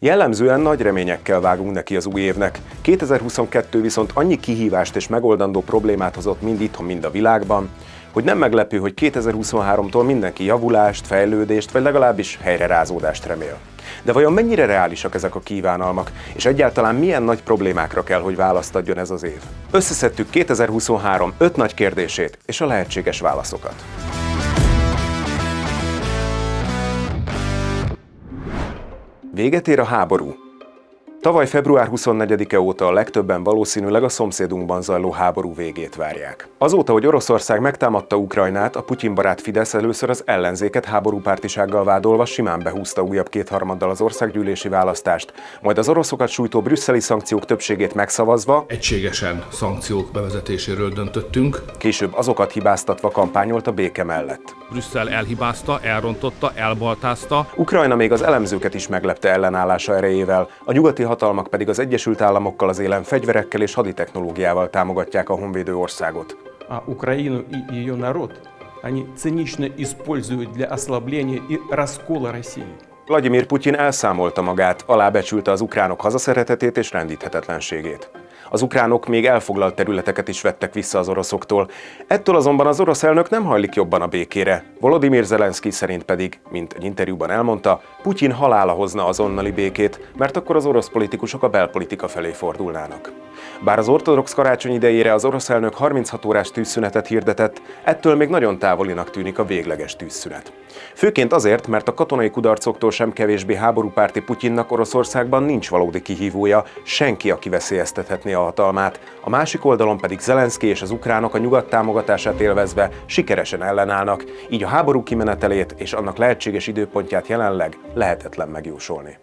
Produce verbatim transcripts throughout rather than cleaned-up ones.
Jellemzően nagy reményekkel vágunk neki az új évnek. kétezer-huszonkettő viszont annyi kihívást és megoldandó problémát hozott mind itthon, mind a világban, hogy nem meglepő, hogy kétezer-huszonháromtól mindenki javulást, fejlődést vagy legalábbis helyrerázódást remél. De vajon mennyire reálisak ezek a kívánalmak, és egyáltalán milyen nagy problémákra kell, hogy választ adjon ez az év? Összeszedtük kétezer-huszonhárom öt nagy kérdését és a lehetséges válaszokat. Véget ér a háború. Tavaly február huszonnegyedike óta a legtöbben valószínűleg a szomszédunkban zajló háború végét várják. Azóta, hogy Oroszország megtámadta Ukrajnát, a Putyin-barát Fidesz először az ellenzéket háborúpártisággal vádolva simán behúzta újabb kétharmaddal az országgyűlési választást, majd az oroszokat sújtó brüsszeli szankciók többségét megszavazva egységesen szankciók bevezetéséről döntöttünk. Később azokat hibáztatva kampányolt a béke mellett. Brüsszel elhibázta, elrontotta, elbaltázta. Ukrajna még az elemzőket is meglepte ellenállása erejével, a nyugati hatalmak pedig az Egyesült Államokkal az élen fegyverekkel és haditechnológiával támogatják a honvédő országot. A Ukrajinu и ее народ, они цинично используют для ослабления и раскола России. Vladimir Putyin elszámolta magát, alábecsülte az ukránok hazaszeretetét és rendíthetetlenségét. Az ukránok még elfoglalt területeket is vettek vissza az oroszoktól. Ettől azonban az orosz elnök nem hajlik jobban a békére. Volodymyr Zelenszky szerint pedig, mint egy interjúban elmondta, Putyin halála hozna azonnali békét, mert akkor az orosz politikusok a belpolitika felé fordulnának. Bár az ortodox karácsony idejére az orosz elnök harminchat órás tűzszünetet hirdetett, ettől még nagyon távolinak tűnik a végleges tűzszünet. Főként azért, mert a katonai kudarcoktól sem kevésbé háborúpárti Putyinnak Oroszországban nincs valódi kihívója, senki, aki veszélyeztethetné a hatalmát, a másik oldalon pedig Zelenszky és az ukránok a nyugat támogatását élvezve sikeresen ellenállnak, így a háború kimenetelét és annak lehetséges időpontját jelenleg lehetetlen megjósolni.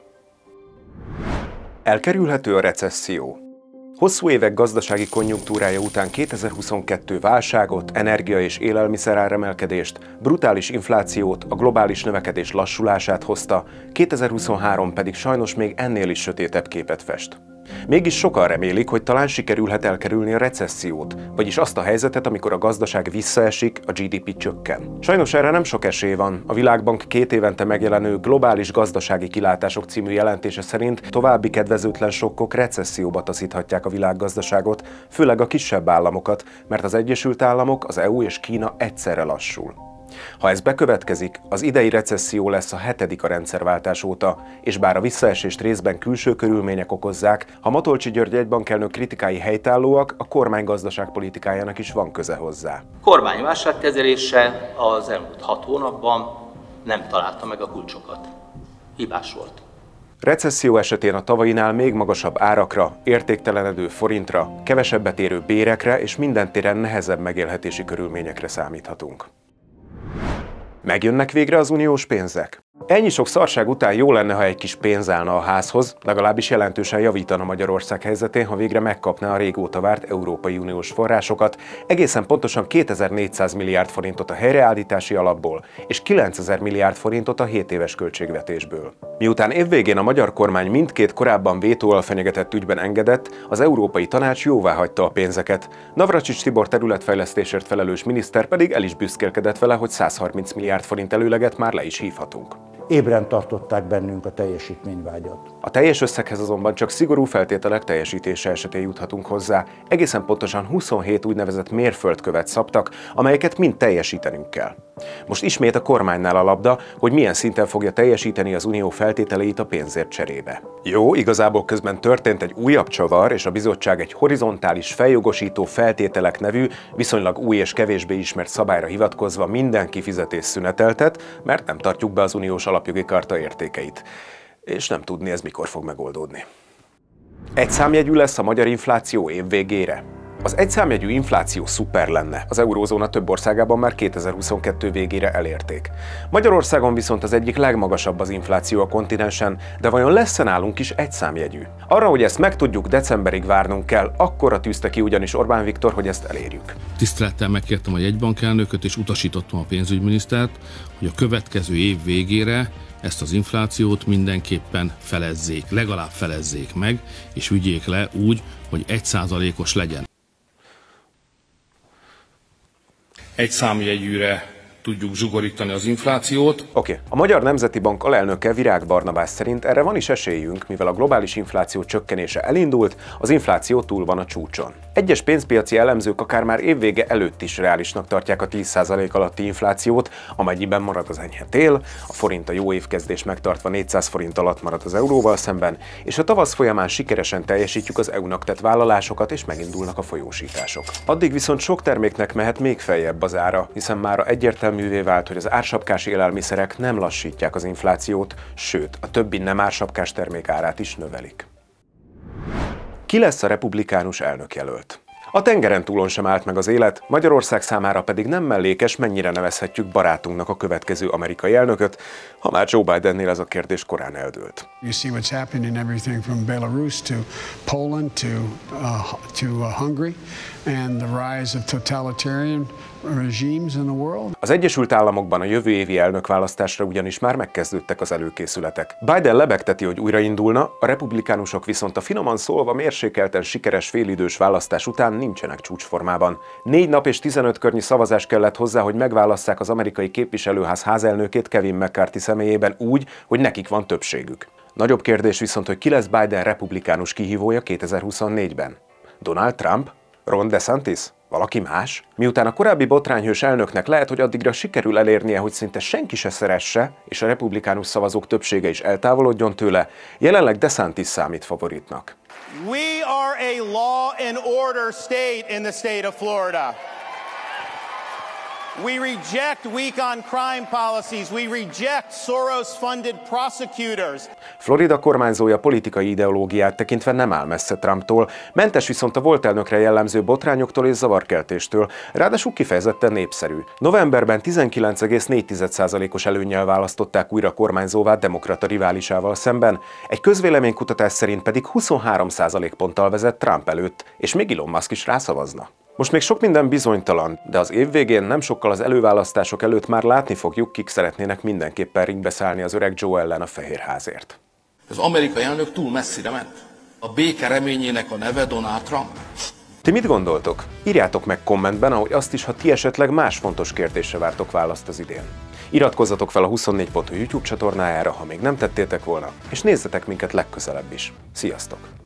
Elkerülhető a recesszió. Hosszú évek gazdasági konjunktúrája után kétezer-huszonkettő válságot, energia- és élelmiszeráremelkedést, brutális inflációt, a globális növekedés lassulását hozta, kétezer-huszonhárom pedig sajnos még ennél is sötétebb képet fest. Mégis sokan remélik, hogy talán sikerülhet elkerülni a recessziót, vagyis azt a helyzetet, amikor a gazdaság visszaesik, a gé dé pé csökken. Sajnos erre nem sok esély van. A Világbank két évente megjelenő Globális Gazdasági Kilátások című jelentése szerint további kedvezőtlen sokkok recesszióba taszíthatják a világgazdaságot, főleg a kisebb államokat, mert az Egyesült Államok, az é u és Kína egyszerre lassul. Ha ez bekövetkezik, az idei recesszió lesz a hetedik a rendszerváltás óta, és bár a visszaesést részben külső körülmények okozzák, ha Matolcsy György jegybankelnök kritikái helytállóak, a kormány gazdaságpolitikájának is van köze hozzá. A kormány válságkezelése az elmúlt hat hónapban nem találta meg a kulcsokat. Hibás volt. Recesszió esetén a tavainál még magasabb árakra, értéktelenedő forintra, kevesebbet érő bérekre és minden téren nehezebb megélhetési körülményekre számíthatunk. Megjönnek végre az uniós pénzek? Ennyi sok szarság után jó lenne, ha egy kis pénz állna a házhoz, legalábbis jelentősen javítana Magyarország helyzetén, ha végre megkapná a régóta várt Európai Uniós forrásokat, egészen pontosan kétezer-négyszáz milliárd forintot a helyreállítási alapból és kilencezer milliárd forintot a hét éves költségvetésből. Miután évvégén a magyar kormány mindkét korábban vétóval fenyegetett ügyben engedett, az Európai Tanács jóváhagyta a pénzeket. Navracsics Tibor területfejlesztésért felelős miniszter pedig el is büszkélkedett vele, hogy százharminc milliárd forint előleget már le is hívhatunk. Ébren tartották bennünk a teljesítményvágyat. A teljes összeghez azonban csak szigorú feltételek teljesítése esetén juthatunk hozzá. Egészen pontosan huszonhét úgynevezett mérföldkövet szabtak, amelyeket mind teljesítenünk kell. Most ismét a kormánynál a labda, hogy milyen szinten fogja teljesíteni az unió feltételeit a pénzért cserébe. Jó, igazából közben történt egy újabb csavar, és a bizottság egy horizontális feljogosító feltételek nevű, viszonylag új és kevésbé ismert szabályra hivatkozva minden kifizetés szüneteltet, mert nem tartjuk be az uniós alapjogi karta értékeit. És nem tudni, ez mikor fog megoldódni. Egyszámjegyű lesz a magyar infláció év végére. Az egyszámjegyű infláció szuper lenne, az eurózóna több országában már kétezer-huszonkettő végére elérték. Magyarországon viszont az egyik legmagasabb az infláció a kontinensen, de vajon lesz-e nálunk is egyszámjegyű? Arra, hogy ezt megtudjuk, decemberig várnunk kell, akkorra tűzte ki ugyanis Orbán Viktor, hogy ezt elérjük. Tisztelettel megkértem a jegybankelnököt és utasítottam a pénzügyminisztert, hogy a következő év végére ezt az inflációt mindenképpen felezzék, legalább felezzék meg, és vigyék le úgy, hogy egy százalékos legyen. Egy számjegyűre tudjuk zsugorítani az inflációt. Oké, okay. A Magyar Nemzeti Bank alelnöke Virág Barnabás szerint erre van is esélyünk, mivel a globális infláció csökkenése elindult, az infláció túl van a csúcson. Egyes pénzpiaci elemzők akár már évvége előtt is reálisnak tartják a tíz százalék alatti inflációt, amennyiben marad az enyhe tél, a forint a jó évkezdés megtartva négyszáz forint alatt marad az euróval szemben, és a tavasz folyamán sikeresen teljesítjük az é u-nak tett vállalásokat, és megindulnak a folyósítások. Addig viszont sok terméknek mehet még feljebb az ára, hiszen mára egyértelművé vált, hogy az ársapkás élelmiszerek nem lassítják az inflációt, sőt, a többi nem ársapkás termék árát is növelik. Ki lesz a republikánus elnökjelölt? A tengeren túlon sem állt meg az élet, Magyarország számára pedig nem mellékes, mennyire nevezhetjük barátunknak a következő amerikai elnököt, ha már Joe Bidennél ez a kérdés korán eldőlt. You see what's happening in everything from Belarus to Poland to uh, to uh, Hungary and the rise of totalitarian regimes in the world. Az Egyesült Államokban a jövő évi elnökválasztásra ugyanis már megkezdődtek az előkészületek. Biden lebegteti, hogy újraindulna, a republikánusok viszont a finoman szólva mérsékelten sikeres félidős választás után nincsenek csúcsformában. Négy nap és tizenöt környi szavazás kellett hozzá, hogy megválasszák az amerikai képviselőház házelnökét Kevin McCarthy személyében úgy, hogy nekik van többségük. Nagyobb kérdés viszont, hogy ki lesz Biden republikánus kihívója kétezer-huszonnégyben. Donald Trump? Ron DeSantis? Valaki más? Miután a korábbi botrányhős elnöknek lehet, hogy addigra sikerül elérnie, hogy szinte senki se szeresse, és a republikánus szavazók többsége is eltávolodjon tőle, jelenleg DeSantis számít favoritnak. We are a law and order state in the state of Florida. We reject weak on crime policies. We reject Soros-funded prosecutors. Florida kormányzója politikai ideológiát tekintve nem áll messze Trumptól, mentes viszont a volt elnökre jellemző botrányoktól és zavarkeltéstől, ráadásul kifejezetten népszerű. Novemberben tizenkilenc egész négy százalékos előnnyel választották újra kormányzóvá demokrata riválisával szemben, egy közvéleménykutatás szerint pedig huszonhárom százalékponttal vezet Trump előtt, és még Elon Musk is rászavazna. Most még sok minden bizonytalan, de az év végén nem sokkal az előválasztások előtt már látni fogjuk, kik szeretnének mindenképpen ringbe szállni az öreg Joe ellen a Fehérházért. Az amerikai elnök túl messzire ment. A béke reményének a neve Donald Trump. Ti mit gondoltok? Írjátok meg kommentben, ahogy azt is, ha ti esetleg más fontos kérdésre vártok választ az idén. Iratkozzatok fel a huszonnégy pont hu YouTube csatornájára, ha még nem tettétek volna, és nézzetek minket legközelebb is. Sziasztok!